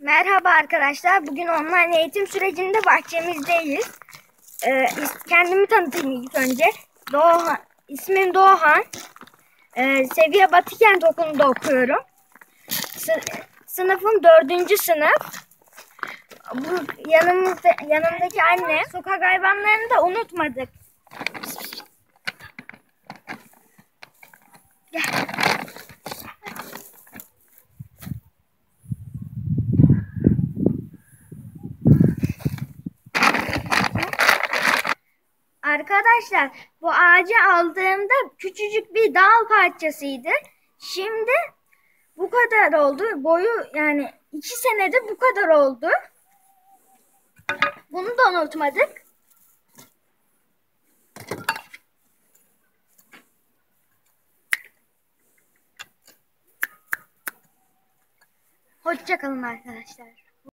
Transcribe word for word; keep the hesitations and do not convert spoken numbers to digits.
Merhaba arkadaşlar. Bugün online eğitim sürecinde bahçemizdeyiz. Ee, kendimi tanıtayım ilk önce. Doğan, ismim Doğan. Ee, Seviye Batıkent Okulu'nda okuyorum. Sı sınıfım dördüncü sınıf. Bu yanımızda, yanımdaki anne. Sokak hayvanlarını da unutmadık. Gel. Arkadaşlar, bu ağacı aldığımda küçücük bir dal parçasıydı. Şimdi bu kadar oldu. Boyu yani iki senede bu kadar oldu. Bunu da unutmadık. Hoşça kalın arkadaşlar.